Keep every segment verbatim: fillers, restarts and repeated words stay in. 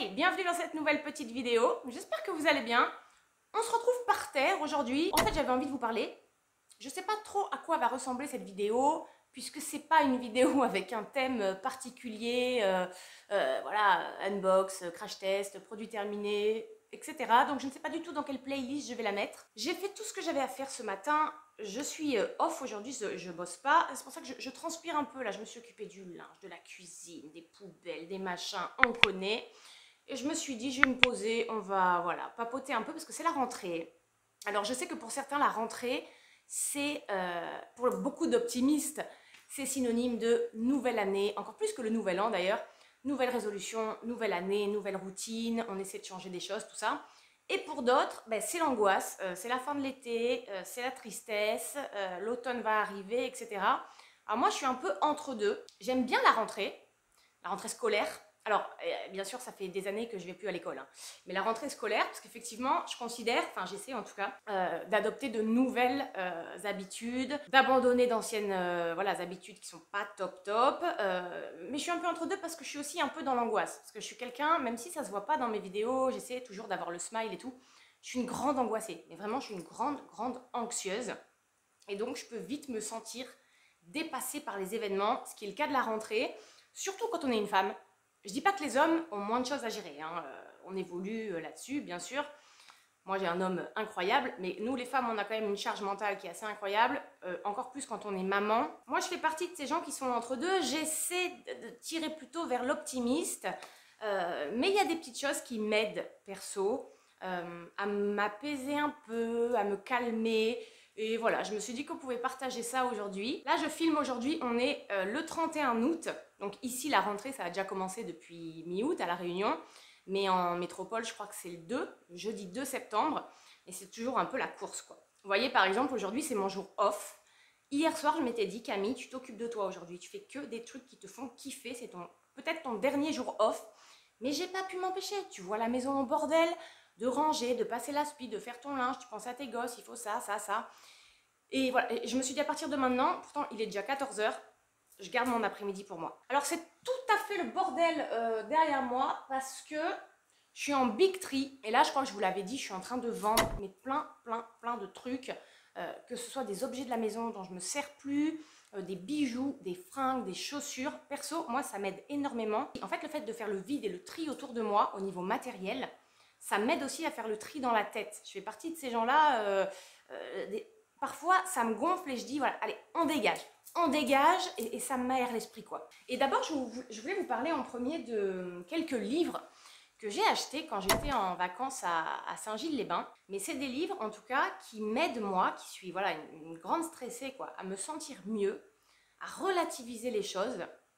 Hey, bienvenue dans cette nouvelle petite vidéo. J'espère que vous allez bien. On se retrouve par terre aujourd'hui. En fait, j'avais envie de vous parler. Je sais pas trop à quoi va ressembler cette vidéo, puisque c'est pas une vidéo avec un thème particulier, euh, euh, voilà, unbox, crash test, produit terminé, et cetera. Donc je ne sais pas du tout dans quelle playlist je vais la mettre. J'ai fait tout ce que j'avais à faire ce matin. Je suis off aujourd'hui, je, je bosse pas. C'est pour ça que je, je transpire un peu là. Je me suis occupée du linge, de la cuisine, des poubelles, des machins, on connaît. Et je me suis dit, je vais me poser, on va voilà, papoter un peu parce que c'est la rentrée. Alors je sais que pour certains, la rentrée, c'est, euh, pour beaucoup d'optimistes, c'est synonyme de nouvelle année, encore plus que le nouvel an d'ailleurs. Nouvelle résolution, nouvelle année, nouvelle routine, on essaie de changer des choses, tout ça. Et pour d'autres, ben, c'est l'angoisse, euh, c'est la fin de l'été, euh, c'est la tristesse, euh, l'automne va arriver, et cetera. Alors moi, je suis un peu entre deux. J'aime bien la rentrée, la rentrée scolaire. Alors, euh, bien sûr, ça fait des années que je ne vais plus à l'école, hein. Mais la rentrée scolaire, parce qu'effectivement, je considère, enfin j'essaie en tout cas, euh, d'adopter de nouvelles euh, habitudes, d'abandonner d'anciennes euh, voilà, habitudes qui sont pas top top. Euh, mais je suis un peu entre deux parce que je suis aussi un peu dans l'angoisse. Parce que je suis quelqu'un, même si ça se voit pas dans mes vidéos, j'essaie toujours d'avoir le smile et tout. Je suis une grande angoissée, mais vraiment, je suis une grande, grande anxieuse. Et donc, je peux vite me sentir dépassée par les événements, ce qui est le cas de la rentrée. Surtout quand on est une femme. Je dis pas que les hommes ont moins de choses à gérer, hein. Euh, on évolue là-dessus, bien sûr. Moi, j'ai un homme incroyable, mais nous, les femmes, on a quand même une charge mentale qui est assez incroyable, euh, encore plus quand on est maman. Moi, je fais partie de ces gens qui sont entre deux. J'essaie de tirer plutôt vers l'optimiste, euh, mais il y a des petites choses qui m'aident, perso, euh, à m'apaiser un peu, à me calmer. Et voilà, je me suis dit qu'on pouvait partager ça aujourd'hui. Là, je filme aujourd'hui, on est euh, le trente et un août. Donc ici, la rentrée, ça a déjà commencé depuis mi-août à La Réunion. Mais en métropole, je crois que c'est le deux, le jeudi deux septembre. Et c'est toujours un peu la course, quoi. Vous voyez, par exemple, aujourd'hui, c'est mon jour off. Hier soir, je m'étais dit, Camille, tu t'occupes de toi aujourd'hui. Tu fais que des trucs qui te font kiffer. C'est ton, peut-être ton dernier jour off. Mais j'ai pas pu m'empêcher. Tu vois la maison au bordel, de ranger, de passer l'aspi, de faire ton linge. Tu penses à tes gosses, il faut ça, ça, ça. Et voilà, et je me suis dit à partir de maintenant, pourtant il est déjà quatorze heures, je garde mon après-midi pour moi. Alors c'est tout à fait le bordel euh, derrière moi parce que je suis en big tree. Et là, je crois que je vous l'avais dit, je suis en train de vendre mais plein, plein, plein de trucs. Euh, que ce soit des objets de la maison dont je ne me sers plus, euh, des bijoux, des fringues, des chaussures. Perso, moi, ça m'aide énormément. En fait, le fait de faire le vide et le tri autour de moi au niveau matériel, ça m'aide aussi à faire le tri dans la tête. Je fais partie de ces gens-là... Euh, euh, des... Parfois, ça me gonfle et je dis, voilà, allez, on dégage. On dégage et, et ça m'aère l'esprit, quoi. Et d'abord, je, je voulais vous parler en premier de quelques livres que j'ai achetés quand j'étais en vacances à, à Saint-Gilles-les-Bains. Mais c'est des livres, en tout cas, qui m'aident, moi, qui suis voilà, une, une grande stressée, quoi, à me sentir mieux, à relativiser les choses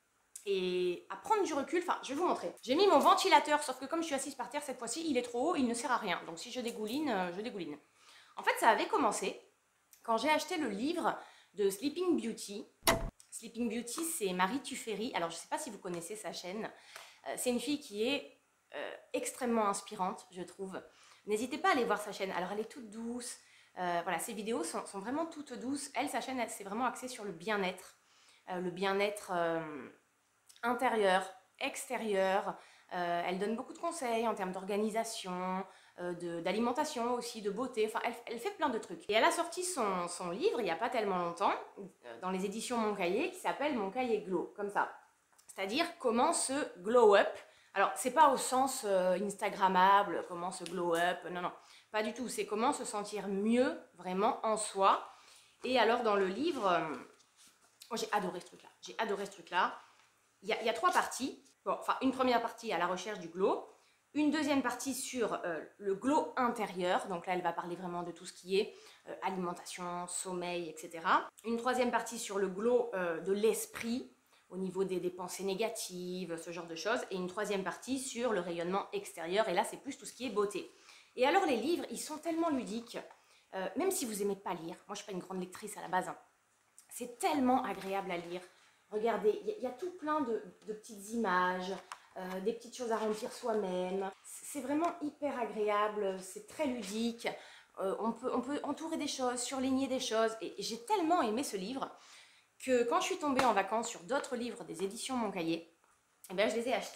et à prendre du recul. Enfin, je vais vous montrer. J'ai mis mon ventilateur, sauf que comme je suis assise par terre cette fois-ci, il est trop haut, il ne sert à rien. Donc si je dégouline, je dégouline. En fait, ça avait commencé quand j'ai acheté le livre de Sleeping Beauty. Sleeping Beauty, c'est Marie Tuffery. Alors, je ne sais pas si vous connaissez sa chaîne. Euh, c'est une fille qui est euh, extrêmement inspirante, je trouve. N'hésitez pas à aller voir sa chaîne. Alors, elle est toute douce. Euh, voilà, ses vidéos sont, sont vraiment toutes douces. Elle, sa chaîne, c'est vraiment axée sur le bien-être. Euh, le bien-être euh, intérieur, extérieur. Euh, elle donne beaucoup de conseils en termes d'organisation, euh, d'alimentation aussi, de beauté. Enfin, elle, elle fait plein de trucs. Et elle a sorti son, son livre il n'y a pas tellement longtemps, euh, dans les éditions Mon Cahier, qui s'appelle Mon Cahier Glow, comme ça. C'est-à-dire comment se glow up. Alors, c'est pas au sens euh, Instagrammable, comment se glow up, non, non, pas du tout. C'est comment se sentir mieux, vraiment, en soi. Et alors, dans le livre, euh, oh, j'ai adoré ce truc-là. J'ai adoré ce truc-là. Il y, a, il y a trois parties. Bon, enfin, une première partie à la recherche du glow. Une deuxième partie sur euh, le glow intérieur. Donc là, elle va parler vraiment de tout ce qui est euh, alimentation, sommeil, et cetera. Une troisième partie sur le glow euh, de l'esprit, au niveau des, des pensées négatives, ce genre de choses. Et une troisième partie sur le rayonnement extérieur. Et là, c'est plus tout ce qui est beauté. Et alors, les livres, ils sont tellement ludiques. Euh, même si vous n'aimez pas lire. Moi, je ne suis pas une grande lectrice à la base, hein. C'est tellement agréable à lire. Regardez, il y, y a tout plein de, de petites images, euh, des petites choses à remplir soi-même. C'est vraiment hyper agréable, c'est très ludique. Euh, on, peut, on peut entourer des choses, surligner des choses. Et j'ai tellement aimé ce livre que quand je suis tombée en vacances sur d'autres livres des éditions Mon Cahier, eh bien, je les ai achetés.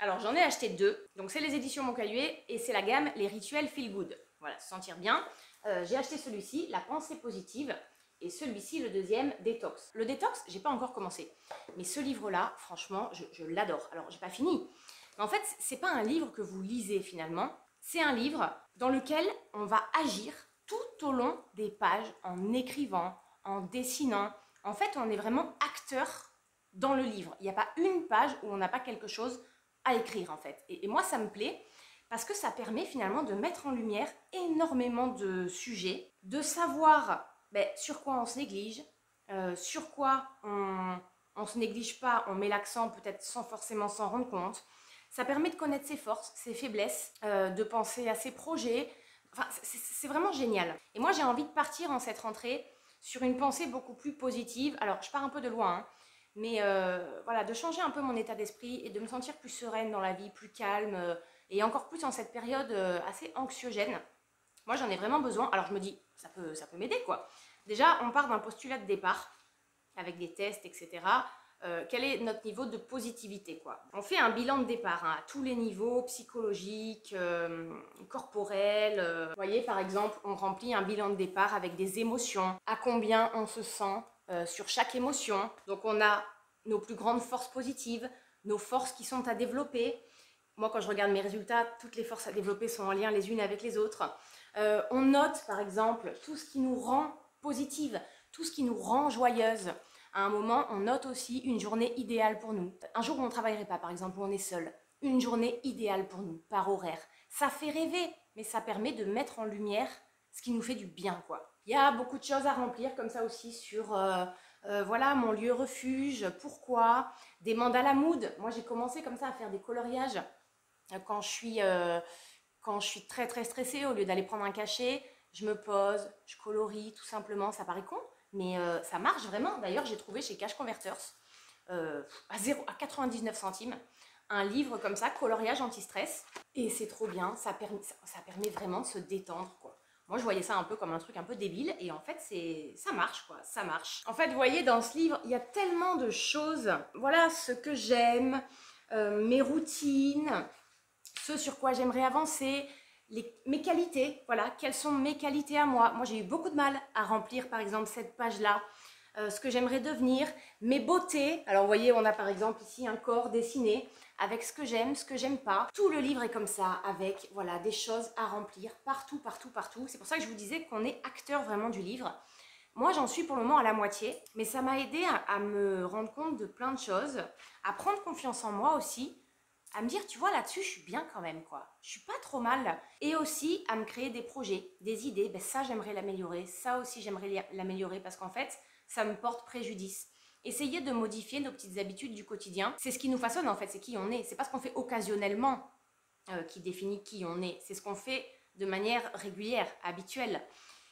Alors j'en ai acheté deux, donc c'est les éditions Montcaillier et c'est la gamme Les Rituels Feel Good. Voilà, se sentir bien. Euh, j'ai acheté celui-ci, La Pensée Positive, et celui-ci, le deuxième, Détox. Le Détox, j'ai pas encore commencé, mais ce livre-là, franchement, je, je l'adore. Alors j'ai pas fini, mais en fait, c'est pas un livre que vous lisez finalement, c'est un livre dans lequel on va agir tout au long des pages en écrivant, en dessinant. En fait, on est vraiment acteur dans le livre. Il n'y a pas une page où on n'a pas quelque chose à écrire en fait. Et, et moi, ça me plaît parce que ça permet finalement de mettre en lumière énormément de sujets, de savoir ben, sur quoi on se néglige, euh, sur quoi on ne se néglige pas, on met l'accent peut-être sans forcément s'en rendre compte. Ça permet de connaître ses forces, ses faiblesses, euh, de penser à ses projets. Enfin, c'est vraiment génial. Et moi, j'ai envie de partir en cette rentrée sur une pensée beaucoup plus positive. Alors, je pars un peu de loin, hein, mais euh, voilà, de changer un peu mon état d'esprit et de me sentir plus sereine dans la vie, plus calme, euh, et encore plus en cette période euh, assez anxiogène. Moi, j'en ai vraiment besoin. Alors, je me dis, ça peut, ça peut m'aider, quoi. Déjà, on part d'un postulat de départ, avec des tests, et cetera. Euh, quel est notre niveau de positivité, quoi. On fait un bilan de départ hein, à tous les niveaux, psychologiques, euh, corporels. Euh. Vous voyez, par exemple, on remplit un bilan de départ avec des émotions. À combien on se sent euh, sur chaque émotion. Donc, on a nos plus grandes forces positives, nos forces qui sont à développer. Moi, quand je regarde mes résultats, toutes les forces à développer sont en lien les unes avec les autres. Euh, on note, par exemple, tout ce qui nous rend positive, tout ce qui nous rend joyeuse. À un moment, on note aussi une journée idéale pour nous. Un jour où on ne travaillerait pas, par exemple, où on est seul. Une journée idéale pour nous, par horaire. Ça fait rêver, mais ça permet de mettre en lumière ce qui nous fait du bien, quoi. Il y a beaucoup de choses à remplir comme ça aussi sur, euh, euh, voilà, mon lieu refuge, pourquoi, des mandalas mood. Moi, j'ai commencé comme ça à faire des coloriages euh, quand je suis, euh, quand je suis très très stressée. Au lieu d'aller prendre un cachet, je me pose, je colorie tout simplement. Ça paraît con, mais euh, ça marche vraiment. D'ailleurs, j'ai trouvé chez Cash Converters euh, à, zéro, à quatre-vingt-dix-neuf centimes un livre comme ça, coloriage anti-stress. Et c'est trop bien, ça permet, ça, ça permet vraiment de se détendre, quoi. Moi, je voyais ça un peu comme un truc un peu débile. Et en fait, c'est ça marche, quoi. Ça marche. En fait, vous voyez, dans ce livre, il y a tellement de choses. Voilà, ce que j'aime, euh, mes routines, ce sur quoi j'aimerais avancer, les, mes qualités, voilà, quelles sont mes qualités à moi. Moi, j'ai eu beaucoup de mal à remplir, par exemple, cette page-là, euh, ce que j'aimerais devenir, mes beautés. Alors, vous voyez, on a par exemple ici un corps dessiné avec ce que j'aime, ce que j'aime pas. Tout le livre est comme ça, avec, voilà, des choses à remplir partout, partout, partout. C'est pour ça que je vous disais qu'on est acteur vraiment du livre. Moi, j'en suis pour le moment à la moitié, mais ça m'a aidé à, à me rendre compte de plein de choses, à prendre confiance en moi aussi, à me dire, tu vois, là-dessus, je suis bien quand même, quoi. Je suis pas trop mal. Et aussi à me créer des projets, des idées. Ben, ça, j'aimerais l'améliorer. Ça aussi, j'aimerais l'améliorer parce qu'en fait, ça me porte préjudice. Essayer de modifier nos petites habitudes du quotidien, c'est ce qui nous façonne, en fait. C'est qui on est. C'est pas ce qu'on fait occasionnellement euh, qui définit qui on est. C'est ce qu'on fait de manière régulière, habituelle.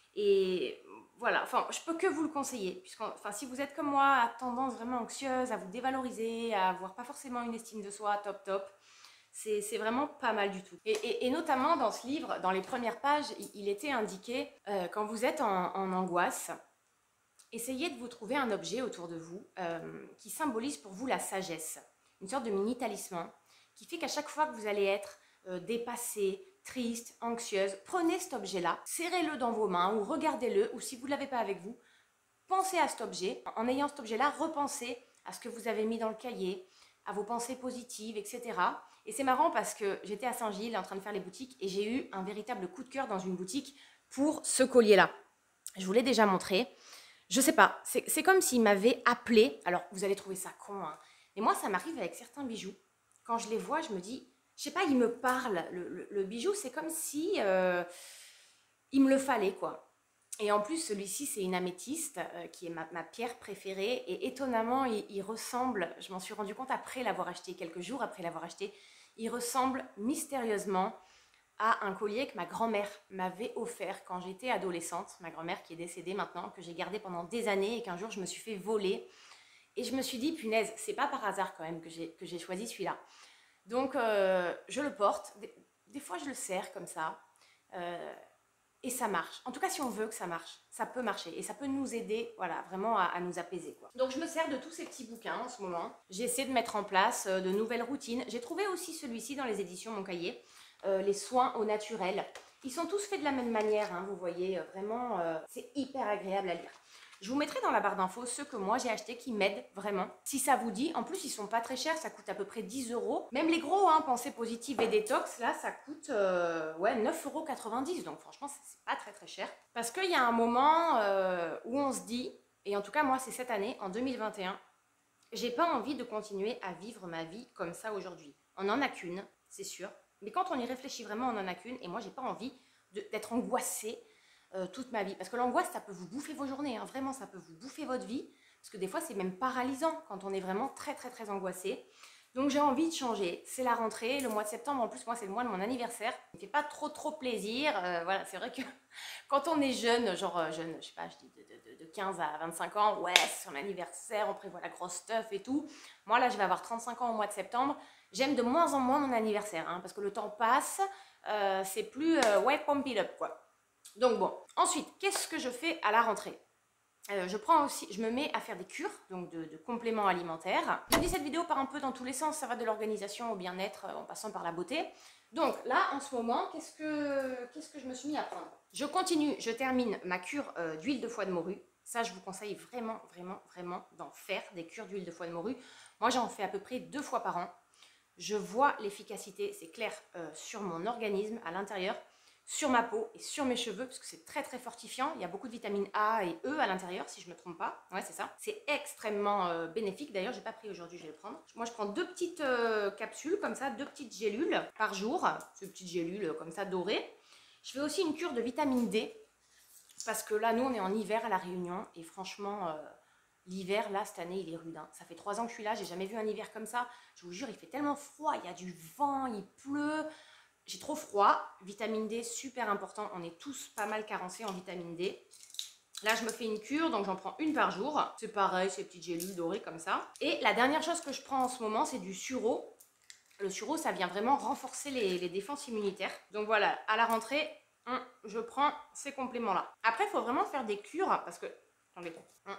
Et voilà, enfin, je peux que vous le conseiller, puisque enfin, si vous êtes comme moi, à tendance vraiment anxieuse, à vous dévaloriser, à avoir pas forcément une estime de soi top top, c'est vraiment pas mal du tout. Et, et, et notamment dans ce livre, dans les premières pages, il, il était indiqué, euh, quand vous êtes en, en angoisse, essayez de vous trouver un objet autour de vous euh, qui symbolise pour vous la sagesse, une sorte de mini talisman, qui fait qu'à chaque fois que vous allez être euh, dépassé, triste, anxieuse, prenez cet objet-là, serrez-le dans vos mains ou regardez-le, ou si vous ne l'avez pas avec vous, pensez à cet objet. En ayant cet objet-là, repensez à ce que vous avez mis dans le cahier, à vos pensées positives, et cetera. Et c'est marrant parce que j'étais à Saint-Gilles en train de faire les boutiques et j'ai eu un véritable coup de cœur dans une boutique pour ce collier-là. Je vous l'ai déjà montré. Je sais pas, c'est comme s'il m'avait appelé. Alors, vous allez trouver ça con, hein, mais moi, ça m'arrive avec certains bijoux. Quand je les vois, je me dis... Je sais pas, il me parle, le, le, le bijou, c'est comme si euh, il me le fallait, quoi. Et en plus, celui-ci, c'est une améthyste, euh, qui est ma, ma pierre préférée. Et étonnamment, il, il ressemble, je m'en suis rendu compte après l'avoir acheté, quelques jours après l'avoir acheté, il ressemble mystérieusement à un collier que ma grand-mère m'avait offert quand j'étais adolescente. Ma grand-mère qui est décédée maintenant, que j'ai gardé pendant des années et qu'un jour, je me suis fait voler. Et je me suis dit, punaise, c'est pas par hasard quand même que j'ai choisi celui-là. Donc, euh, je le porte. Des, des fois, je le serre comme ça. Euh, et ça marche. En tout cas, si on veut que ça marche, ça peut marcher et ça peut nous aider, voilà, vraiment à, à nous apaiser, quoi. Donc, je me sers de tous ces petits bouquins en ce moment. J'essaie de mettre en place euh, de nouvelles routines. J'ai trouvé aussi celui-ci dans les éditions Mon Cahier, euh, les soins au naturel. Ils sont tous faits de la même manière, hein, vous voyez, euh, vraiment, euh, c'est hyper agréable à lire. Je vous mettrai dans la barre d'infos ceux que moi j'ai achetés qui m'aident vraiment. Si ça vous dit, en plus ils sont pas très chers, ça coûte à peu près dix euros. Même les gros, hein, pensée positive et détox, là ça coûte euh, ouais, neuf euros quatre-vingt-dix. Donc franchement c'est pas très très cher. Parce qu'il y a un moment euh, où on se dit, et en tout cas moi c'est cette année, en deux mille vingt et un, j'ai pas envie de continuer à vivre ma vie comme ça aujourd'hui. On n'en a qu'une, c'est sûr. Mais quand on y réfléchit vraiment, on n'en a qu'une. Et moi j'ai pas envie d'être angoissée Euh, toute ma vie. Parce que l'angoisse, ça peut vous bouffer vos journées, hein. Vraiment, ça peut vous bouffer votre vie. Parce que des fois, c'est même paralysant quand on est vraiment très, très, très angoissé. Donc, j'ai envie de changer. C'est la rentrée, le mois de septembre. En plus, moi, c'est le mois de mon anniversaire. Ça me fait pas trop, trop plaisir. Euh, voilà, c'est vrai que quand on est jeune, genre euh, jeune, je sais pas, je dis de, de, de quinze à vingt-cinq ans, ouais, c'est son anniversaire, on prévoit la grosse stuff et tout. Moi, là, je vais avoir trente-cinq ans au mois de septembre. J'aime de moins en moins mon anniversaire, hein, parce que le temps passe. Euh, c'est plus euh, ouais, pump it up, quoi. Donc bon, ensuite, qu'est-ce que je fais à la rentrée? euh, Je prends aussi, je me mets à faire des cures, donc de, de compléments alimentaires. Je dis cette vidéo part un peu dans tous les sens, ça va de l'organisation au bien-être en passant par la beauté. Donc là, en ce moment, qu'est-ce que, qu'est-ce que je me suis mis à prendre? Je continue, je termine ma cure euh, d'huile de foie de morue. Ça, je vous conseille vraiment, vraiment, vraiment d'en faire, des cures d'huile de foie de morue. Moi, j'en fais à peu près deux fois par an. Je vois l'efficacité, c'est clair, euh, sur mon organisme à l'intérieur, sur ma peau et sur mes cheveux, parce que c'est très très fortifiant. Il y a beaucoup de vitamines A et E à l'intérieur, si je ne me trompe pas. Ouais, c'est ça. C'est extrêmement euh, bénéfique. D'ailleurs, j'ai pas pris aujourd'hui, je vais le prendre. Moi, je prends deux petites euh, capsules, comme ça, deux petites gélules par jour. Ces petites gélules comme ça, dorées. Je fais aussi une cure de vitamine D, parce que là, nous, on est en hiver à La Réunion, et franchement... Euh, l'hiver, là, cette année, il est rude. Hein. Ça fait trois ans que je suis là, j'ai jamais vu un hiver comme ça. Je vous jure, il fait tellement froid, il y a du vent, il pleut. J'ai trop froid. Vitamine D, super important. On est tous pas mal carencés en vitamine D. Là, je me fais une cure, donc j'en prends une par jour. C'est pareil, ces petites gélules dorées comme ça. Et la dernière chose que je prends en ce moment, c'est du sureau. Le sureau, ça vient vraiment renforcer les, les défenses immunitaires. Donc voilà, à la rentrée, hum, je prends ces compléments-là. Après, il faut vraiment faire des cures, parce que... Attendez, hum,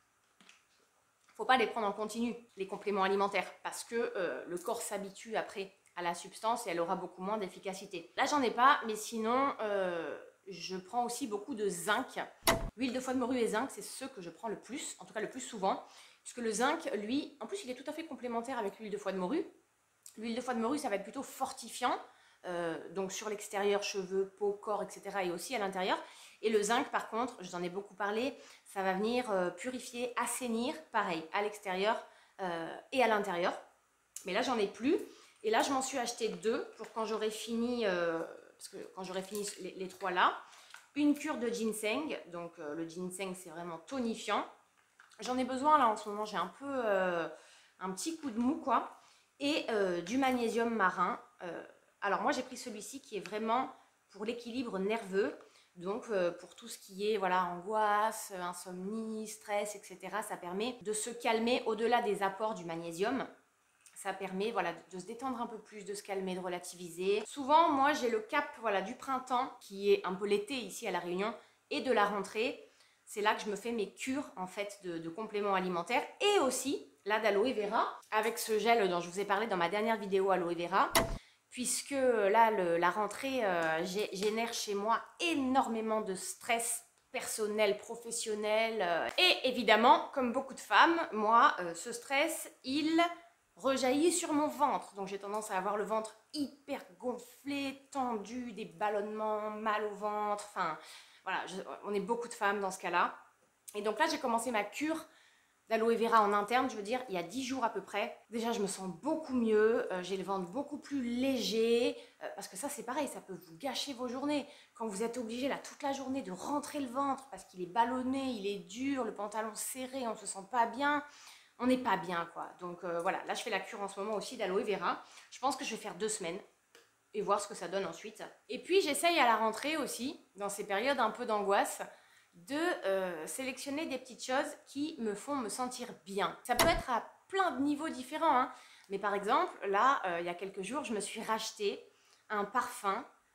faut pas les prendre en continu, les compléments alimentaires, parce que euh, le corps s'habitue après à la substance et elle aura beaucoup moins d'efficacité. Là, j'en ai pas, mais sinon, euh, je prends aussi beaucoup de zinc. L'huile de foie de morue et zinc, c'est ceux que je prends le plus, en tout cas le plus souvent, puisque le zinc, lui, en plus, il est tout à fait complémentaire avec l'huile de foie de morue. L'huile de foie de morue, ça va être plutôt fortifiant, euh, donc sur l'extérieur, cheveux, peau, corps, et cetera, et aussi à l'intérieur. Et le zinc, par contre, je vous en ai beaucoup parlé, ça va venir euh, purifier, assainir, pareil, à l'extérieur euh, et à l'intérieur. Mais là, j'en ai plus. Et là, je m'en suis acheté deux pour quand j'aurai fini, euh, parce que quand j'aurai fini les, les trois là. Une cure de ginseng. Donc, euh, le ginseng, c'est vraiment tonifiant. J'en ai besoin là en ce moment. J'ai un peu euh, un petit coup de mou, quoi. Et euh, du magnésium marin. Euh, alors, moi, j'ai pris celui-ci qui est vraiment pour l'équilibre nerveux. Donc, euh, pour tout ce qui est voilà, angoisse, insomnie, stress, et cetera, ça permet de se calmer au-delà des apports du magnésium. Ça permet voilà, de, de se détendre un peu plus, de se calmer, de relativiser. Souvent, moi, j'ai le cap voilà, du printemps, qui est un peu l'été ici à La Réunion, et de la rentrée. C'est là que je me fais mes cures en fait, de, de compléments alimentaires. Et aussi, là, d'aloe vera, avec ce gel dont je vous ai parlé dans ma dernière vidéo aloe vera. Puisque là, le, la rentrée euh, génère chez moi énormément de stress personnel, professionnel. Euh, et évidemment, comme beaucoup de femmes, moi, euh, ce stress, il rejaillit sur mon ventre. Donc j'ai tendance à avoir le ventre hyper gonflé, tendu, des ballonnements, mal au ventre. Enfin, voilà, je, on est beaucoup de femmes dans ce cas-là. Et donc là, j'ai commencé ma cure d'aloe vera en interne, je veux dire, il y a dix jours à peu près. Déjà, je me sens beaucoup mieux, euh, j'ai le ventre beaucoup plus léger, euh, parce que ça, c'est pareil, ça peut vous gâcher vos journées. Quand vous êtes obligé, là, toute la journée, de rentrer le ventre, parce qu'il est ballonné, il est dur, le pantalon serré, on ne se sent pas bien, on n'est pas bien, quoi. Donc, euh, voilà, là, je fais la cure en ce moment aussi d'aloe vera. Je pense que je vais faire deux semaines et voir ce que ça donne ensuite. Et puis, j'essaye à la rentrée aussi, dans ces périodes un peu d'angoisse, de euh, sélectionner des petites choses qui me font me sentir bien. Ça peut être à plein de niveaux différents, hein. Mais par exemple, là, euh, il y a quelques jours, je me suis racheté un parfum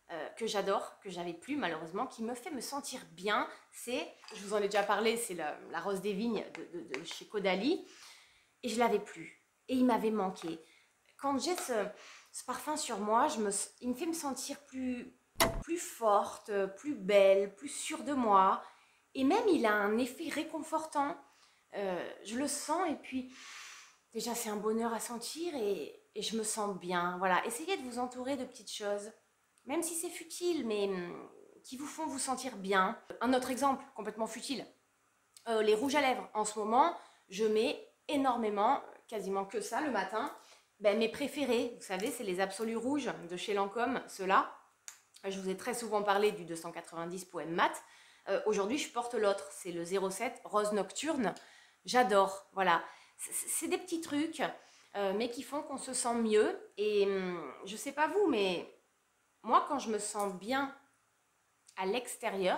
euh, que j'adore, que j'avais plus malheureusement, qui me fait me sentir bien. C'est, je vous en ai déjà parlé, c'est la, la rose des vignes de, de, de chez Caudalie. Et je l'avais plus. Et il m'avait manqué. Quand j'ai ce, ce parfum sur moi, je me, il me fait me sentir plus, plus forte, plus belle, plus sûre de moi. Et même, il a un effet réconfortant. Euh, je le sens et puis, déjà, c'est un bonheur à sentir et, et je me sens bien. Voilà, essayez de vous entourer de petites choses, même si c'est futile, mais hum, qui vous font vous sentir bien. Un autre exemple, complètement futile. Euh, les rouges à lèvres. En ce moment, je mets énormément, quasiment que ça le matin. Ben, mes préférés, vous savez, c'est les Absolus Rouges de chez Lancôme, ceux-là. Je vous ai très souvent parlé du deux cent quatre-vingt-dix Poème Mat. Euh, Aujourd'hui, je porte l'autre, c'est le zéro sept Rose Nocturne. J'adore, voilà. C'est des petits trucs, euh, mais qui font qu'on se sent mieux. Et hum, je sais pas vous, mais moi, quand je me sens bien à l'extérieur,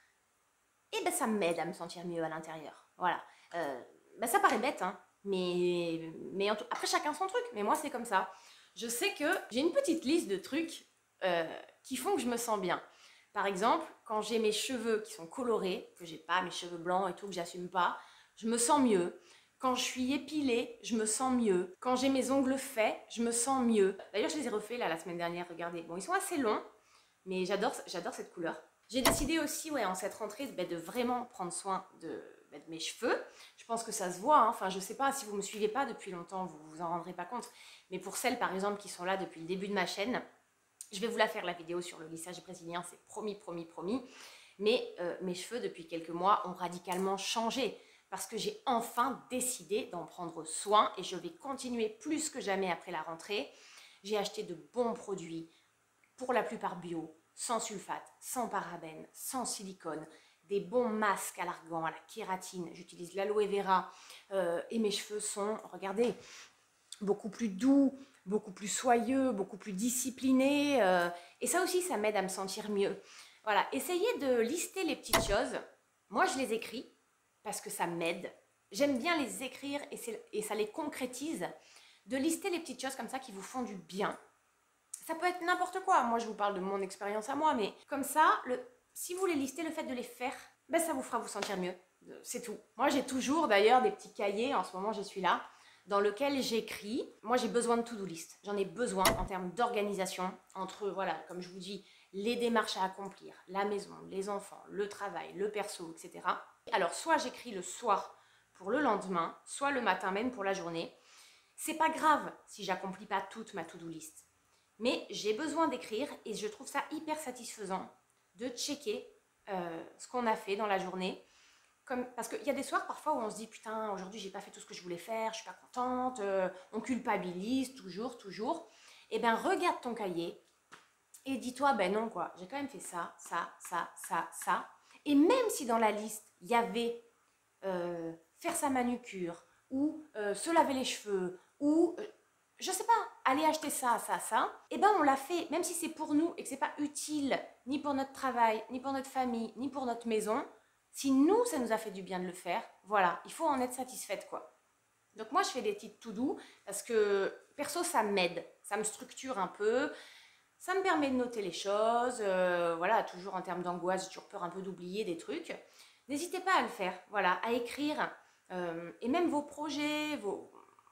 et ben ça m'aide à me sentir mieux à l'intérieur. Voilà. Euh, ben ça paraît bête, hein, mais, mais en tout... après chacun son truc, mais moi c'est comme ça. Je sais que j'ai une petite liste de trucs euh, qui font que je me sens bien. Par exemple, quand j'ai mes cheveux qui sont colorés, que j'ai pas mes cheveux blancs et tout, que j'assume pas, je me sens mieux. Quand je suis épilée, je me sens mieux. Quand j'ai mes ongles faits, je me sens mieux. D'ailleurs, je les ai refaits là la semaine dernière, regardez. Bon, ils sont assez longs, mais j'adore j'adore cette couleur. J'ai décidé aussi, ouais, en cette rentrée, bah, de vraiment prendre soin de, bah, de mes cheveux. Je pense que ça se voit, hein. Enfin, je sais pas, si vous ne me suivez pas depuis longtemps, vous vous en rendrez pas compte. Mais pour celles, par exemple, qui sont là depuis le début de ma chaîne, je vais vous la faire, la vidéo sur le lissage brésilien, c'est promis, promis, promis. Mais euh, mes cheveux, depuis quelques mois, ont radicalement changé. Parce que j'ai enfin décidé d'en prendre soin et je vais continuer plus que jamais après la rentrée. J'ai acheté de bons produits, pour la plupart bio, sans sulfate, sans parabènes, sans silicone, des bons masques à l'argan, à la kératine. J'utilise l'aloe vera euh, et mes cheveux sont, regardez, beaucoup plus doux, beaucoup plus soyeux, beaucoup plus disciplinés. Euh, et ça aussi, ça m'aide à me sentir mieux. Voilà, essayez de lister les petites choses. Moi, je les écris parce que ça m'aide. J'aime bien les écrire et, et ça les concrétise. De lister les petites choses comme ça qui vous font du bien. Ça peut être n'importe quoi. Moi, je vous parle de mon expérience à moi, mais comme ça, le, si vous les listez, le fait de les faire, ben, ça vous fera vous sentir mieux. C'est tout. Moi, j'ai toujours d'ailleurs des petits cahiers, en ce moment, je suis là, dans lequel j'écris. Moi, j'ai besoin de to-do list. J'en ai besoin en termes d'organisation, entre, voilà, comme je vous dis, les démarches à accomplir, la maison, les enfants, le travail, le perso, et cetera. Alors, soit j'écris le soir pour le lendemain, soit le matin même pour la journée. C'est pas grave si j'accomplis pas toute ma to-do list. Mais j'ai besoin d'écrire et je trouve ça hyper satisfaisant de checker euh, ce qu'on a fait dans la journée. Comme, parce qu'il y a des soirs parfois où on se dit putain, aujourd'hui j'ai pas fait tout ce que je voulais faire, je suis pas contente, euh, on culpabilise toujours, toujours. Et bien regarde ton cahier et dis-toi ben non quoi, j'ai quand même fait ça, ça, ça, ça, ça. Et même si dans la liste il y avait euh, faire sa manucure ou euh, se laver les cheveux ou... Euh, je sais pas, aller acheter ça, ça, ça, et ben on l'a fait, même si c'est pour nous et que c'est pas utile, ni pour notre travail, ni pour notre famille, ni pour notre maison, si nous, ça nous a fait du bien de le faire, voilà, il faut en être satisfaite, quoi. Donc moi, je fais des petites to-do, parce que, perso, ça m'aide, ça me structure un peu, ça me permet de noter les choses, euh, voilà, toujours en termes d'angoisse, j'ai toujours peur un peu d'oublier des trucs. N'hésitez pas à le faire, voilà, à écrire, euh, et même vos projets, vos...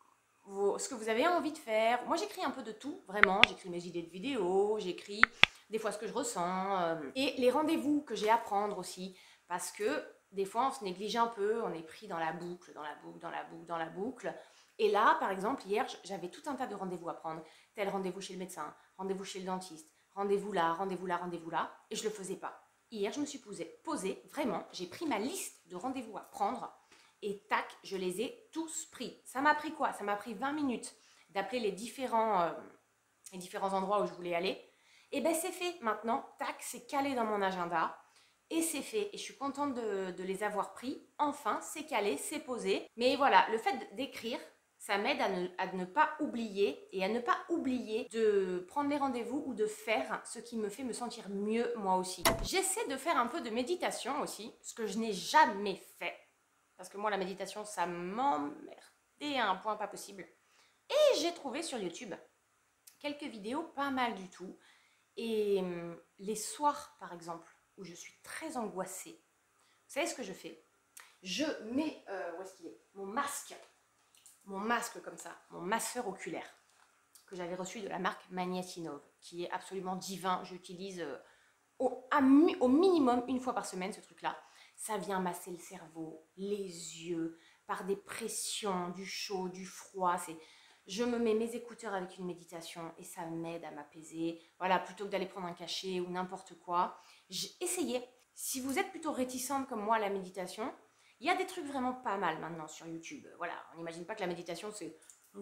Vos, ce que vous avez envie de faire. Moi, j'écris un peu de tout, vraiment. J'écris mes idées de vidéos, j'écris des fois ce que je ressens. Euh, et les rendez-vous que j'ai à prendre aussi. Parce que des fois, on se néglige un peu, on est pris dans la boucle, dans la boucle, dans la boucle, dans la boucle. Et là, par exemple, hier, j'avais tout un tas de rendez-vous à prendre. Tel rendez-vous chez le médecin, rendez-vous chez le dentiste, rendez-vous là, rendez-vous là, rendez-vous là. Et je ne le faisais pas. Hier, je me suis posée, posée vraiment, j'ai pris ma liste de rendez-vous à prendre. Et tac, je les ai tous pris. Ça m'a pris quoi? Ça m'a pris vingt minutes d'appeler les différents, euh, les différents endroits où je voulais aller. Et bien c'est fait maintenant. Tac, c'est calé dans mon agenda. Et c'est fait. Et je suis contente de, de les avoir pris. Enfin, c'est calé, c'est posé. Mais voilà, le fait d'écrire, ça m'aide à ne, à ne pas oublier. Et à ne pas oublier de prendre les rendez-vous ou de faire ce qui me fait me sentir mieux moi aussi. J'essaie de faire un peu de méditation aussi, ce que je n'ai jamais fait. Parce que moi, la méditation, ça m'emmerdait à un point pas possible. Et j'ai trouvé sur YouTube quelques vidéos pas mal du tout. Et hum, les soirs, par exemple, où je suis très angoissée, vous savez ce que je fais? Je mets, euh, où est-ce qu'il est? Mon masque, mon masque comme ça, mon masseur oculaire, que j'avais reçu de la marque Magnetinov, qui est absolument divin. J'utilise euh, au, à mi- au minimum une fois par semaine ce truc-là. Ça vient masser le cerveau, les yeux, par des pressions, du chaud, du froid. C'est... Je me mets mes écouteurs avec une méditation et ça m'aide à m'apaiser. Voilà, plutôt que d'aller prendre un cachet ou n'importe quoi. J'ai essayé. Si vous êtes plutôt réticente comme moi à la méditation, il y a des trucs vraiment pas mal maintenant sur YouTube. Voilà, on n'imagine pas que la méditation c'est...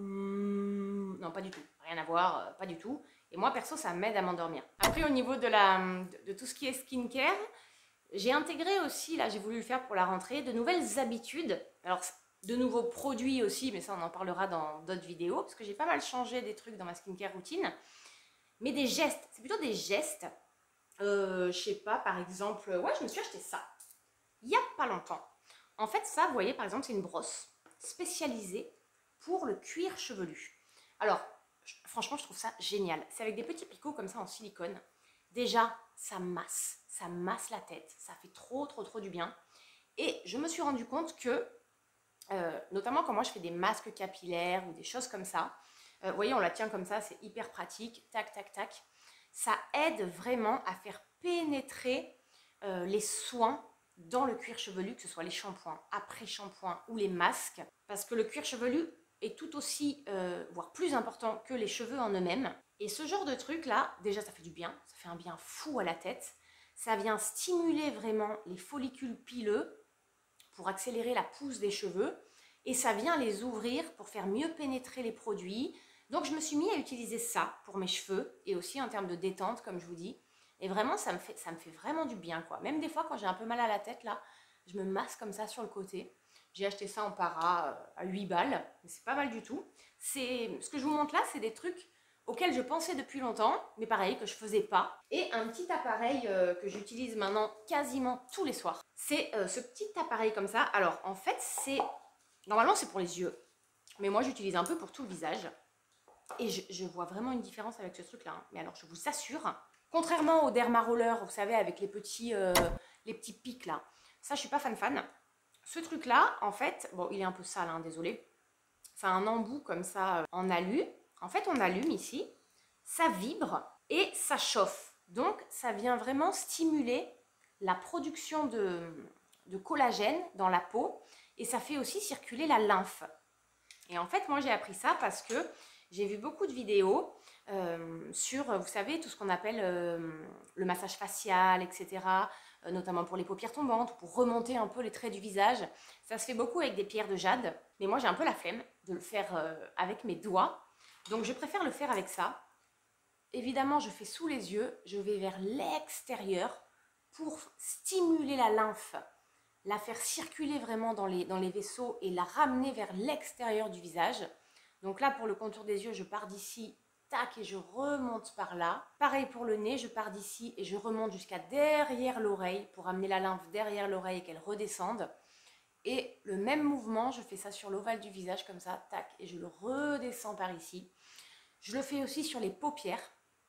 Hum, non, pas du tout. Rien à voir, euh, pas du tout. Et moi, perso, ça m'aide à m'endormir. Après, au niveau de, la, de, de tout ce qui est skincare, j'ai intégré aussi, là j'ai voulu le faire pour la rentrée, de nouvelles habitudes. Alors de nouveaux produits aussi, mais ça on en parlera dans d'autres vidéos, parce que j'ai pas mal changé des trucs dans ma skincare routine. Mais des gestes, c'est plutôt des gestes. Euh, je sais pas, par exemple, ouais je me suis acheté ça, il y a pas longtemps. En fait ça, vous voyez par exemple, c'est une brosse spécialisée pour le cuir chevelu. Alors, franchement je trouve ça génial. C'est avec des petits picots comme ça en silicone. Déjà, ça masse, ça masse la tête, ça fait trop, trop, trop du bien. Et je me suis rendu compte que, euh, notamment quand moi je fais des masques capillaires ou des choses comme ça, euh, vous voyez, on la tient comme ça, c'est hyper pratique, tac, tac, tac. Ça aide vraiment à faire pénétrer euh, les soins dans le cuir chevelu, que ce soit les shampoings, après-shampoing ou les masques, parce que le cuir chevelu est tout aussi, euh, voire plus important que les cheveux en eux-mêmes. Et ce genre de truc là, déjà ça fait du bien, ça fait un bien fou à la tête. Ça vient stimuler vraiment les follicules pileux pour accélérer la pousse des cheveux. Et ça vient les ouvrir pour faire mieux pénétrer les produits. Donc je me suis mis à utiliser ça pour mes cheveux et aussi en termes de détente comme je vous dis. Et vraiment ça me fait, ça me fait vraiment du bien quoi. Même des fois quand j'ai un peu mal à la tête là, je me masse comme ça sur le côté. J'ai acheté ça en para à huit balles, mais c'est pas mal du tout. C'est, ce que je vous montre là, c'est des trucs auxquels je pensais depuis longtemps, mais pareil, que je faisais pas. Et un petit appareil euh, que j'utilise maintenant quasiment tous les soirs. C'est euh, ce petit appareil comme ça. Alors, en fait, c'est... Normalement, c'est pour les yeux. Mais moi, j'utilise un peu pour tout le visage. Et je, je vois vraiment une différence avec ce truc-là. Hein. Mais alors, je vous assure, contrairement au Derma Roller, vous savez, avec les petits, euh, les petits pics là, ça, je suis pas fan fan. Ce truc-là, en fait, bon, il est un peu sale, hein, désolé. C'est un embout comme ça euh, en alu. En fait, on allume ici, ça vibre et ça chauffe. Donc, ça vient vraiment stimuler la production de, de collagène dans la peau et ça fait aussi circuler la lymphe. Et en fait, moi, j'ai appris ça parce que j'ai vu beaucoup de vidéos euh, sur, vous savez, tout ce qu'on appelle euh, le massage facial, et cetera, euh, notamment pour les paupières tombantes, pour remonter un peu les traits du visage. Ça se fait beaucoup avec des pierres de jade, mais moi, j'ai un peu la flemme de le faire euh, avec mes doigts. Donc, je préfère le faire avec ça. Évidemment, je fais sous les yeux, je vais vers l'extérieur pour stimuler la lymphe, la faire circuler vraiment dans les, dans les vaisseaux et la ramener vers l'extérieur du visage. Donc là, pour le contour des yeux, je pars d'ici, tac, et je remonte par là. Pareil pour le nez, je pars d'ici et je remonte jusqu'à derrière l'oreille pour amener la lymphe derrière l'oreille et qu'elle redescende. Et le même mouvement, je fais ça sur l'ovale du visage comme ça, tac, et je le redescends par ici. Je le fais aussi sur les paupières.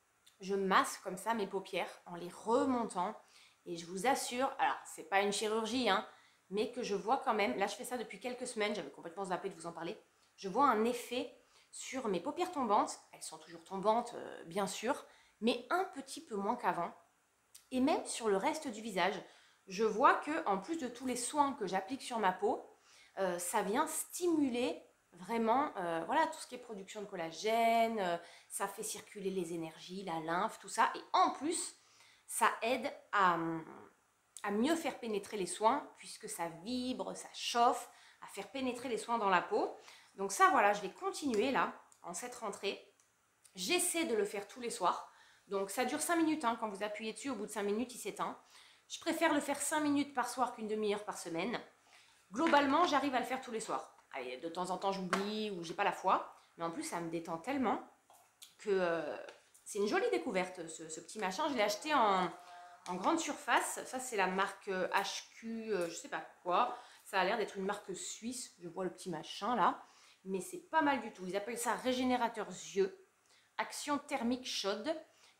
Je masse comme ça mes paupières en les remontant. Et je vous assure, alors c'est pas une chirurgie, hein, mais que je vois quand même, là je fais ça depuis quelques semaines, j'avais complètement zappé de vous en parler, je vois un effet sur mes paupières tombantes, elles sont toujours tombantes euh, bien sûr, mais un petit peu moins qu'avant, et même sur le reste du visage. Je vois que en plus de tous les soins que j'applique sur ma peau, euh, ça vient stimuler vraiment euh, voilà, tout ce qui est production de collagène, euh, ça fait circuler les énergies, la lymphe, tout ça, et en plus, ça aide à, à mieux faire pénétrer les soins, puisque ça vibre, ça chauffe, à faire pénétrer les soins dans la peau. Donc ça, voilà, je vais continuer là, en cette rentrée. J'essaie de le faire tous les soirs. Donc ça dure cinq minutes, hein, quand vous appuyez dessus, au bout de cinq minutes, il s'éteint. Je préfère le faire cinq minutes par soir qu'une demi-heure par semaine. Globalement, j'arrive à le faire tous les soirs. Allez, de temps en temps, j'oublie ou j'ai pas la foi. Mais en plus, ça me détend tellement que euh, c'est une jolie découverte, ce, ce petit machin. Je l'ai acheté en, en grande surface. Ça, c'est la marque H Q, euh, je sais pas quoi. Ça a l'air d'être une marque suisse. Je vois le petit machin là. Mais c'est pas mal du tout. Ils appellent ça régénérateur yeux. Action thermique chaude.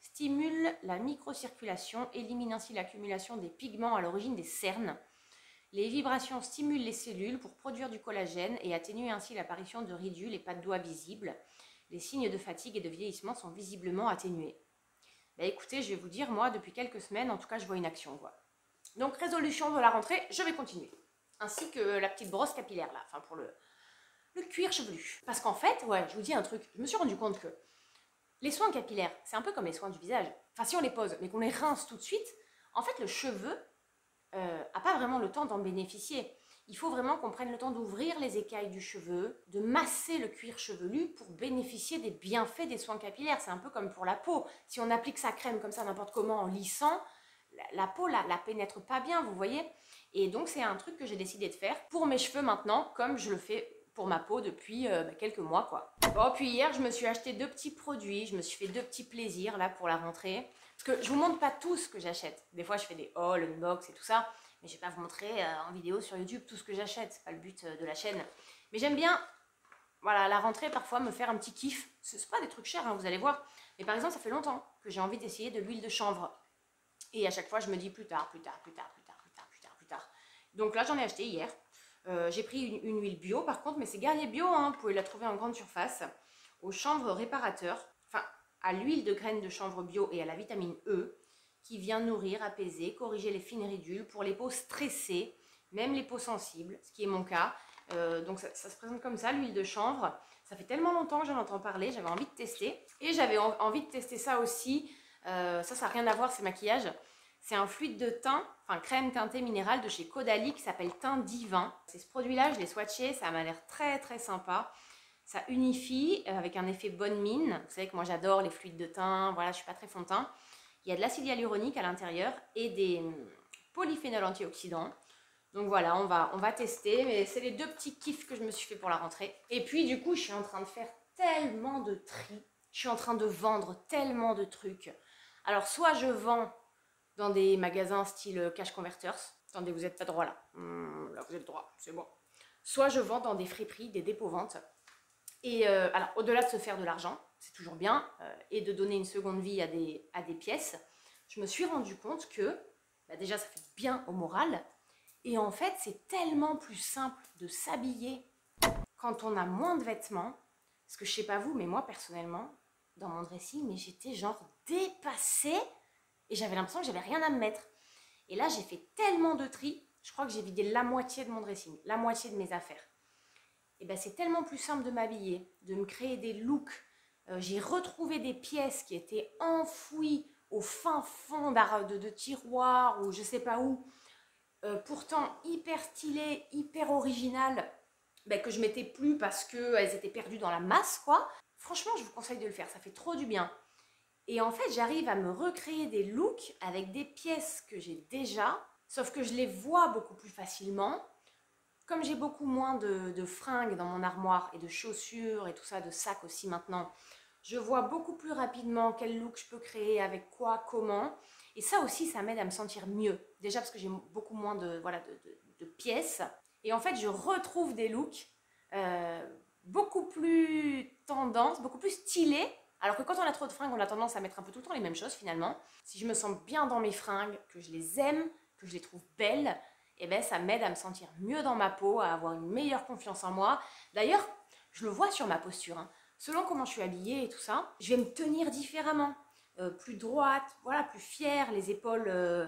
stimule la microcirculation, élimine ainsi l'accumulation des pigments à l'origine des cernes. Les vibrations stimulent les cellules pour produire du collagène et atténuer ainsi l'apparition de ridules et pas de doigts visibles. Les signes de fatigue et de vieillissement sont visiblement atténués. Bah écoutez, je vais vous dire, moi, depuis quelques semaines, en tout cas, je vois une action, quoi. Donc, résolution de la rentrée, je vais continuer. Ainsi que la petite brosse capillaire, là, enfin, pour le, le cuir chevelu. Parce qu'en fait, ouais, je vous dis un truc, je me suis rendu compte que les soins capillaires, c'est un peu comme les soins du visage. Enfin, si on les pose, mais qu'on les rince tout de suite, en fait, le cheveu euh, a pas vraiment le temps d'en bénéficier. Il faut vraiment qu'on prenne le temps d'ouvrir les écailles du cheveu, de masser le cuir chevelu pour bénéficier des bienfaits des soins capillaires. C'est un peu comme pour la peau. Si on applique sa crème comme ça n'importe comment en lissant, la, la peau la, la pénètre pas bien, vous voyez. Et donc c'est un truc que j'ai décidé de faire pour mes cheveux maintenant, comme je le fais pour ma peau depuis euh, bah, quelques mois, quoi. Bon, puis hier, je me suis acheté deux petits produits, je me suis fait deux petits plaisirs là pour la rentrée. Parce que je vous montre pas tout ce que j'achète. Des fois, je fais des hauls, unbox et tout ça. Mais je vais pas vous montrer euh, en vidéo sur YouTube tout ce que j'achète. C'est pas le but euh, de la chaîne. Mais j'aime bien, voilà, à la rentrée, parfois, me faire un petit kiff. C'est pas des trucs chers, hein, vous allez voir. Mais par exemple, ça fait longtemps que j'ai envie d'essayer de l'huile de chanvre. Et à chaque fois, je me dis plus tard, plus tard, plus tard, plus tard, plus tard, plus tard, plus tard. Donc là, j'en ai acheté hier. Euh, j'ai pris une, une huile bio, par contre, mais c'est Guerrier Bio, hein, vous pouvez la trouver en grande surface. Au chanvre réparateur, enfin, à l'huile de graines de chanvre bio et à la vitamine E, qui vient nourrir, apaiser, corriger les fines ridules pour les peaux stressées, même les peaux sensibles, ce qui est mon cas. Euh, donc ça, ça se présente comme ça, l'huile de chanvre. Ça fait tellement longtemps que j'en entends parler, j'avais envie de tester. Et j'avais en, envie de tester ça aussi, euh, ça, ça n'a rien à voir, c'est maquillage. C'est un fluide de teint, enfin crème teintée minérale de chez Caudalie qui s'appelle Teint Divin. C'est ce produit-là, je l'ai swatché, ça m'a l'air très très sympa. Ça unifie euh, avec un effet bonne mine. Vous savez que moi j'adore les fluides de teint, voilà, je suis pas très fond de teint. Il y a de l'acide hyaluronique à l'intérieur et des hum, polyphénols antioxydants. Donc voilà, on va, on va tester, mais c'est les deux petits kiffs que je me suis fait pour la rentrée. Et puis du coup, je suis en train de faire tellement de tri. Je suis en train de vendre tellement de trucs. Alors soit je vends dans des magasins style Cash Converters. Attendez, vous n'êtes pas droit là. Hum, là, vous êtes droit, c'est bon. Soit je vends dans des friperies, des dépôts-ventes. Et euh, alors, au-delà de se faire de l'argent, c'est toujours bien, euh, et de donner une seconde vie à des, à des pièces, je me suis rendu compte que, bah déjà, ça fait bien au moral. Et en fait, c'est tellement plus simple de s'habiller quand on a moins de vêtements. Parce que je sais pas vous, mais moi, personnellement, dans mon dressing, mais j'étais genre dépassée. Et j'avais l'impression que j'avais rien à me mettre. Et là, j'ai fait tellement de tri, je crois que j'ai vidé la moitié de mon dressing, la moitié de mes affaires. Et ben c'est tellement plus simple de m'habiller, de me créer des looks. Euh, j'ai retrouvé des pièces qui étaient enfouies au fin fond de, de tiroirs ou je sais pas où. Euh, pourtant hyper stylées, hyper originales, ben, que je mettais plus parce qu'elles étaient perdues dans la masse, quoi. Franchement, je vous conseille de le faire, ça fait trop du bien. Et en fait, j'arrive à me recréer des looks avec des pièces que j'ai déjà, sauf que je les vois beaucoup plus facilement. Comme j'ai beaucoup moins de, de fringues dans mon armoire et de chaussures et tout ça, de sacs aussi maintenant, je vois beaucoup plus rapidement quel look je peux créer, avec quoi, comment. Et ça aussi, ça m'aide à me sentir mieux. Déjà parce que j'ai beaucoup moins de, voilà, de, de, de pièces. Et en fait, je retrouve des looks euh, beaucoup plus tendance, beaucoup plus stylés. Alors que quand on a trop de fringues, on a tendance à mettre un peu tout le temps les mêmes choses finalement. Si je me sens bien dans mes fringues, que je les aime, que je les trouve belles, eh ben, ça m'aide à me sentir mieux dans ma peau, à avoir une meilleure confiance en moi. D'ailleurs, je le vois sur ma posture. Hein. Selon comment je suis habillée et tout ça, je vais me tenir différemment. Euh, plus droite, voilà, plus fière, les épaules euh,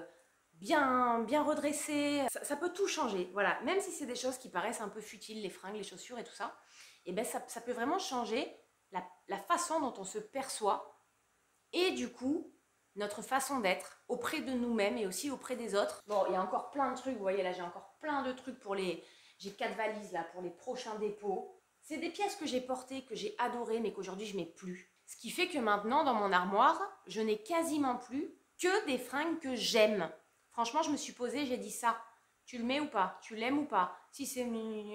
bien, bien redressées. Ça, ça peut tout changer, voilà. Même si c'est des choses qui paraissent un peu futiles, les fringues, les chaussures et tout ça, eh ben, ça, ça peut vraiment changer la, la façon dont on se perçoit et du coup, notre façon d'être auprès de nous-mêmes et aussi auprès des autres. Bon, il y a encore plein de trucs, vous voyez là, j'ai encore plein de trucs pour les... J'ai quatre valises là pour les prochains dépôts. C'est des pièces que j'ai portées, que j'ai adorées, mais qu'aujourd'hui je mets plus. Ce qui fait que maintenant, dans mon armoire, je n'ai quasiment plus que des fringues que j'aime. Franchement, je me suis posée, j'ai dit ça. Tu le mets ou pas? Tu l'aimes ou pas? Si c'est...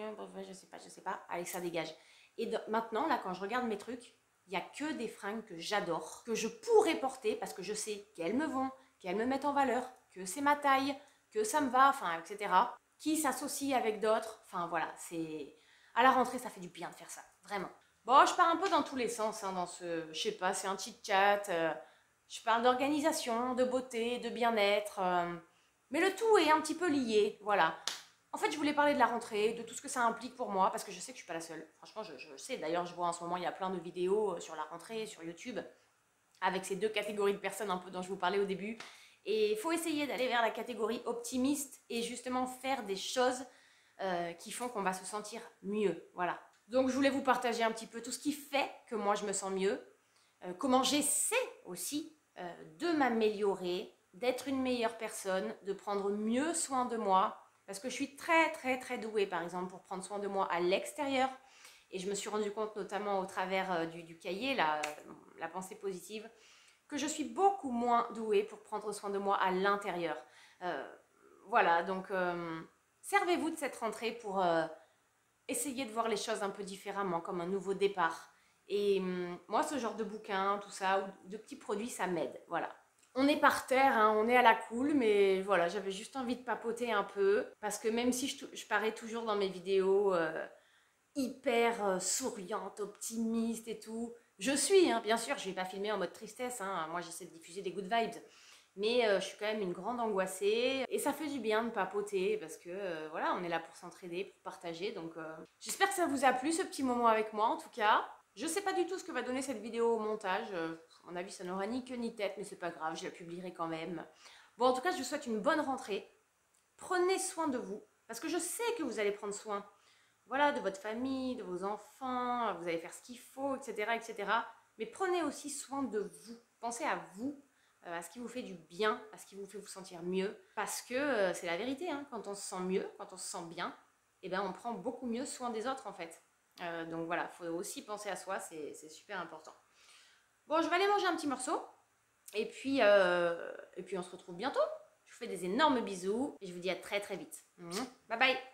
Je sais pas, je sais pas. Allez, ça dégage. Et de... maintenant, là, quand je regarde mes trucs, il n'y a que des fringues que j'adore, que je pourrais porter parce que je sais qu'elles me vont, qu'elles me mettent en valeur, que c'est ma taille, que ça me va, enfin, et cetera. Qui s'associe avec d'autres. Enfin, voilà, c'est... À la rentrée, ça fait du bien de faire ça, vraiment. Bon, je pars un peu dans tous les sens, hein, dans ce... Je sais pas, c'est un chit-chat. Euh... Je parle d'organisation, de beauté, de bien-être. Euh, mais le tout est un petit peu lié, voilà. En fait, je voulais parler de la rentrée, de tout ce que ça implique pour moi, parce que je sais que je suis pas la seule. Franchement, je, je sais. D'ailleurs, je vois en ce moment, il y a plein de vidéos sur la rentrée, sur YouTube, avec ces deux catégories de personnes un peu dont je vous parlais au début. Et il faut essayer d'aller vers la catégorie optimiste et justement faire des choses euh, qui font qu'on va se sentir mieux. Voilà. Donc, je voulais vous partager un petit peu tout ce qui fait que moi, je me sens mieux, euh, comment j'essaie aussi euh, de m'améliorer, d'être une meilleure personne, de prendre mieux soin de moi, parce que je suis très, très, très douée, par exemple, pour prendre soin de moi à l'extérieur. Et je me suis rendu compte, notamment au travers euh, du, du cahier, la, la pensée positive, que je suis beaucoup moins douée pour prendre soin de moi à l'intérieur. Euh, voilà, donc euh, servez-vous de cette rentrée pour euh, essayer de voir les choses un peu différemment, comme un nouveau départ. Et hum, moi, ce genre de bouquin, tout ça, ou de petits produits, ça m'aide, voilà. On est par terre, hein, on est à la cool, mais voilà, j'avais juste envie de papoter un peu, parce que même si je, je parais toujours dans mes vidéos euh, hyper euh, souriante, optimiste et tout, je suis, hein, bien sûr, je ne vais pas filmer en mode tristesse, hein, moi j'essaie de diffuser des good vibes, mais euh, je suis quand même une grande angoissée, et ça fait du bien de papoter, parce que euh, voilà, on est là pour s'entraider, pour partager, donc euh, j'espère que ça vous a plu ce petit moment avec moi en tout cas. Je sais pas du tout ce que va donner cette vidéo au montage, euh, à mon avis ça n'aura ni queue ni tête, mais c'est pas grave, je la publierai quand même. Bon, en tout cas, je vous souhaite une bonne rentrée, prenez soin de vous, parce que je sais que vous allez prendre soin, voilà, de votre famille, de vos enfants, vous allez faire ce qu'il faut, et cetera, et cetera. Mais prenez aussi soin de vous, pensez à vous, euh, à ce qui vous fait du bien, à ce qui vous fait vous sentir mieux, parce que euh, c'est la vérité, hein, quand on se sent mieux, quand on se sent bien, eh ben, on prend beaucoup mieux soin des autres en fait. Euh, donc voilà, il faut aussi penser à soi, c'est super important. Bon, je vais aller manger un petit morceau, et puis, euh, et puis on se retrouve bientôt. Je vous fais des énormes bisous, et je vous dis à très très vite. Bye bye.